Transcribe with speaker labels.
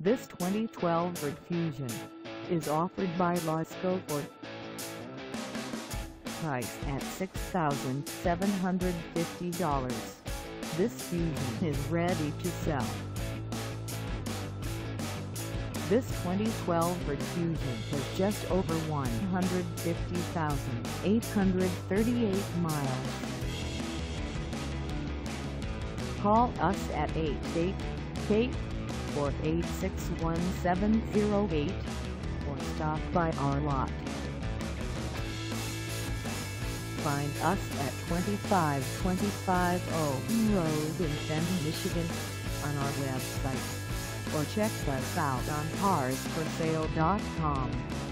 Speaker 1: This 2012 Ford Fusion is offered by LASCO Ford. Price at $6,750. This Fusion is ready to sell. This 2012 Ford Fusion has just over 150,838 miles. Call us at 888-486-1708 or stop by our lot. Find us at 2525 Owen Road in Fenton, Michigan on our website, or check us out on carsforsale.com.